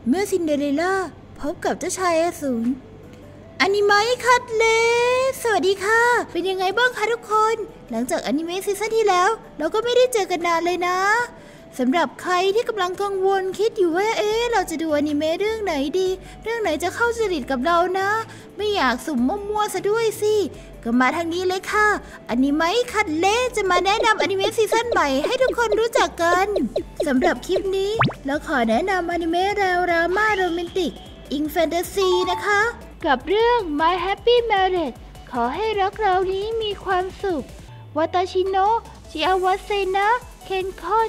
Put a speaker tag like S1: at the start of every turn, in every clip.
S1: เมื่อซินเดอเรลล่าพบกับเจ้าชายอสูรอนิเมะคัตเลสวัสดีค่ะเป็นยังไงบ้างคะทุกคนหลังจากอนิเมะซีซั่นที่แล้วเราก็ไม่ได้เจอกันนานเลยนะสำหรับใครที่กำลังกังวลคิดอยู่ว่าเราจะดูอนิเมะเรื่องไหนดีเรื่องไหนจะเข้าจริตกับเรานะไม่อยากสุ่มมั่วๆซะด้วยสิก็มาทางนี้เลยค่ะอนิเมะคัตเลจะมาแนะนำอนิเมะซีซั่นใหม่ให้ทุกคนรู้จักกันสำหรับคลิปนี้เราขอแนะนำอนิเมะแนวดราม่าโรแมนติกอิงแฟนตาซีนะคะกับเรื่อง My Happy Marriage ขอให้รักเรานี้มีความสุขวาตาชิโนะชิอาวะเซนะเคนคอน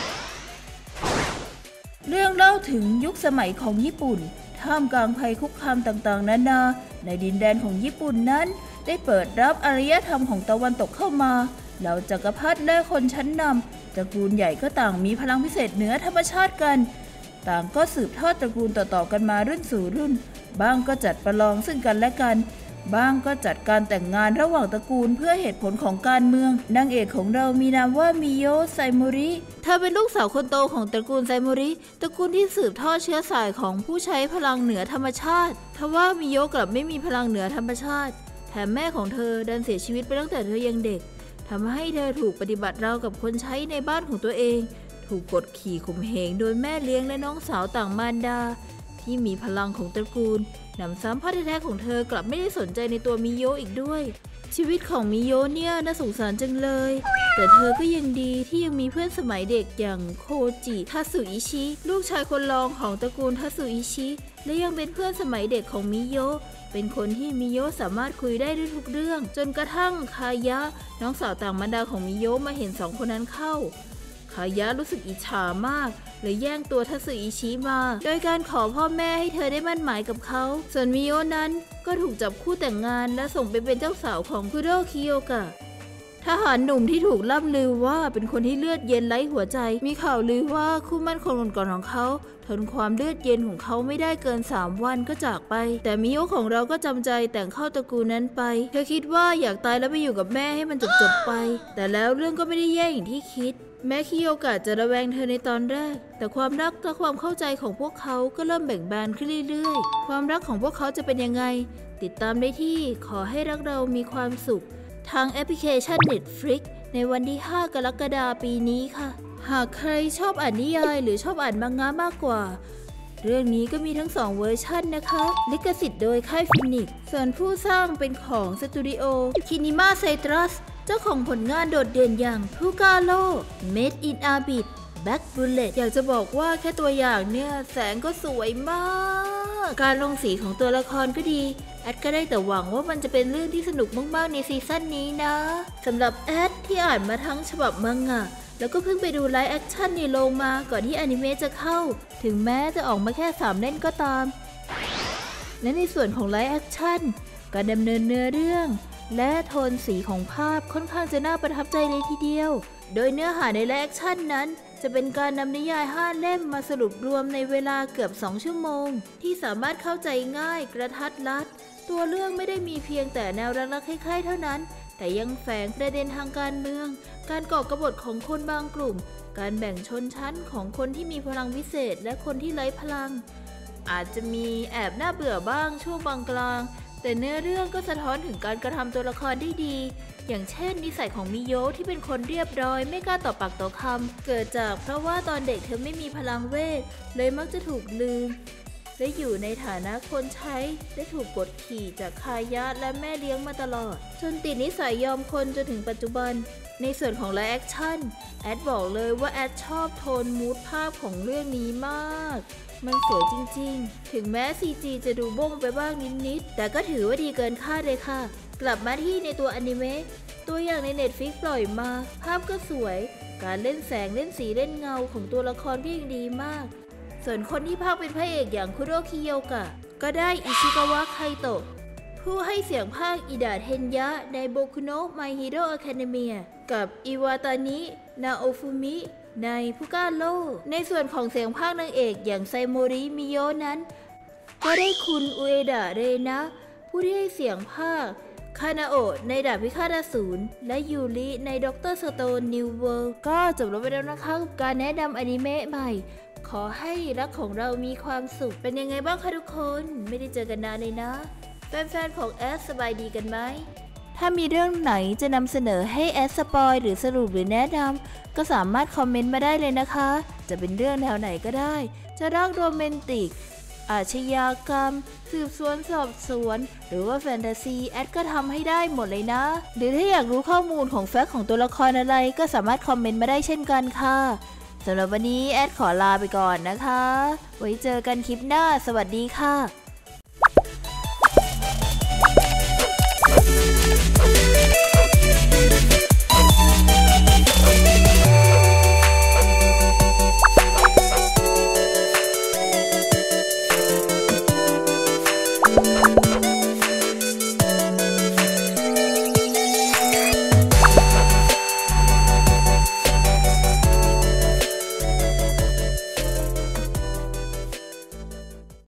S1: เรื่องเล่าถึงยุคสมัยของญี่ปุ่นท่ามกลางภัยคุกคามต่างๆนานาในดินแดนของญี่ปุ่นนั้นได้เปิดรับอารยธรรมของตะวันตกเข้ามาเหล่าจักรพรรดิและคนชั้นนำตระกูลใหญ่ก็ต่างมีพลังพิเศษเหนือธรรมชาติกันต่างก็สืบทอดตระกูลต่อๆกันมารุ่นสู่รุ่นบ้างก็จัดประลองซึ่งกันและกันบ้างก็จัดการแต่งงานระหว่างตระกูลเพื่อเหตุผลของการเมืองนางเอกของเรามีนามว่ามิโยะไซโมริเธอเป็นลูกสาวคนโตของตระกูลไซโมริตระกูลที่สืบทอดเชื้อสายของผู้ใช้พลังเหนือธรรมชาติทว่ามิโยะกลับไม่มีพลังเหนือธรรมชาติแถมแม่ของเธอดันเสียชีวิตไปตั้งแต่เธอยังเด็กทำให้เธอถูกปฏิบัติราวกับคนใช้ในบ้านของตัวเองถูกกดขี่ข่มเหงโดยแม่เลี้ยงและน้องสาวต่างมารดาที่มีพลังของตระกูลหนำซ้ำพ่อแท้ๆของเธอกลับไม่ได้สนใจในตัวมิโยะอีกด้วยชีวิตของมิโยะเนี่ยน่าสงสารจังเลยแต่เธอก็ยังดีที่ยังมีเพื่อนสมัยเด็กอย่างโคจิทาสึอิชิลูกชายคนรองของตระกูลทาสึอิชิและยังเป็นเพื่อนสมัยเด็กของมิโยะเป็นคนที่มิโยะสามารถคุยได้ด้วยทุกเรื่องจนกระทั่งคายะน้องสาวต่างมารดาของมิโยะมาเห็นสองคนนั้นเข้าคายะรู้สึกอิจฉามากเลยแย่งตัวทัสึอิชิมาโดยการขอพ่อแม่ให้เธอได้มั่นหมายกับเขาส่วนมิโยะนั้นก็ถูกจับคู่แต่งงานและส่งไปเป็นเจ้าสาวของคุโดคิโยกะทหารหนุ่มที่ถูกล่ำลือว่าเป็นคนที่เลือดเย็นไร้หัวใจมีข่าวลือว่าคู่มั่นคนก่อนของเขาทนความเลือดเย็นของเขาไม่ได้เกิน3 วันก็จากไปแต่มิโยะของเราก็จำใจแต่งเข้าตระกูลนั้นไปเธอคิดว่าอยากตายแล้วไปอยู่กับแม่ให้มันจบไปแต่แล้วเรื่องก็ไม่ได้แย่อย่างที่คิดแม้คิโยกะจะระแวงเธอในตอนแรกแต่ความรักและความเข้าใจของพวกเขาก็เริ่มแบ่งบานขึ้นเรื่อยๆความรักของพวกเขาจะเป็นยังไงติดตามได้ที่ขอให้รักเรามีความสุขทางแอปพลิเคชัน Netflix ในวันที่5 กรกฎาคมปีนี้ค่ะหากใครชอบอ่านนิยายหรือชอบอ่านมังงะมากกว่าเรื่องนี้ก็มีทั้ง2 เวอร์ชันนะคะลิขสิทธิ์โดยค่ายฟินิกซ์ส่วนผู้สร้างเป็นของสตูดิโอคินิมาไซตรัสเจ้าของผลงานโดดเด่นอย่างทูกาโล Made in Abyss Black Bullet อยากจะบอกว่าแค่ตัวอย่างเนี่ยแสงก็สวยมากการลงสีของตัวละครก็ดีแอดก็ได้แต่หวังว่ามันจะเป็นเรื่องที่สนุกมากๆในซีซั่นนี้นะสำหรับแอดที่อ่านมาทั้งฉบับมังงะแล้วก็เพิ่งไปดูไลฟ์แอคชั่นในโรงมาก่อนที่อนิเมะจะเข้าถึงแม้จะออกมาแค่3 เล่มก็ตามและในส่วนของไลฟ์แอคชั่นการดำเนินเนื้อเรื่องและโทนสีของภาพค่อนข้างจะน่าประทับใจเลยทีเดียวโดยเนื้อหาในไลฟ์แอคชั่นนั้นจะเป็นการนำนิยาย5 เล่มมาสรุปรวมในเวลาเกือบ2 ชั่วโมงที่สามารถเข้าใจง่ายกระทัดรัดตัวเรื่องไม่ได้มีเพียงแต่แนวรักๆคล้ายๆเท่านั้นแต่ยังแฝงประเด็นทางการเมืองการก่อกบฏของคนบางกลุ่มการแบ่งชนชั้นของคนที่มีพลังวิเศษและคนที่ไร้พลังอาจจะมีแอบน่าเบื่อบ้างช่วงบางกลางแต่เนื้อเรื่องก็สะท้อนถึงการกระทำตัวละครได้ดีอย่างเช่นนิสัยของมิโยะที่เป็นคนเรียบร้อยไม่กล้าต่อปากต่อคำเกิดจากเพราะว่าตอนเด็กเธอไม่มีพลังเวทเลยมักจะถูกลืมและอยู่ในฐานะคนใช้ได้ถูกกดขี่จากคายะและแม่เลี้ยงมาตลอดจนติดนิสัยยอมคนจนถึงปัจจุบันในส่วนของไลฟ์แอคชั่นแอดบอกเลยว่าแอดชอบโทนมูดภาพของเรื่องนี้มากมันสวยจริงๆถึงแม้ CG จะดูบ้งไปบ้างนิดๆแต่ก็ถือว่าดีเกินคาดเลยค่ะกลับมาที่ในตัวอนิเมะตัวอย่างใน Netflix ปล่อยมาภาพก็สวยการเล่นแสงเล่นสีเล่นเงาของตัวละครก็ยังดีมากส่วนคนที่พากย์เป็นพระเอกอย่างคุโดคิโยกะก็ได้อิชิกาวะไคโตะผู้ให้เสียงพากย์อิดะเทนยะในโบคุโนะไมฮิโร่อะคาเดเมียกับอิวาตานินาโอฟุมิในพุก้าโลในส่วนของเสียงพากย์นางเอกอย่างไซโมริมิโยะนั้นก็ได้คุณอุเอดะเรนะผู้ที่ให้เสียงพากย์คานาโอะในดาบพิฆาตอสูรและยูริในด็อกเตอร์สโตนนิวเวิลด์ก็จบลงไปแล้วนะคะกับการแนะนำอนิเมะใหม่ขอให้รักของเรามีความสุขเป็นยังไงบ้างคะทุกคนไม่ได้เจอกันนานเลยนะแฟนๆของแอดสบายดีกันไหมถ้ามีเรื่องไหนจะนำเสนอให้แอดสปอยหรือสรุปหรือแนะนำก็สามารถคอมเมนต์มาได้เลยนะคะจะเป็นเรื่องแนวไหนก็ได้จะรักโรแมนติกอาชญากรรมสืบสวนสอบสวนหรือว่าแฟนตาซีแอดก็ทำให้ได้หมดเลยนะหรือถ้าอยากรู้ข้อมูลของแฟกต์ของตัวละครอะไรก็สามารถคอมเมนต์มาได้เช่นกันค่ะสำหรับวันนี้แอดขอลาไปก่อนนะคะไว้เจอกันคลิปหน้าสวัสดีค่ะ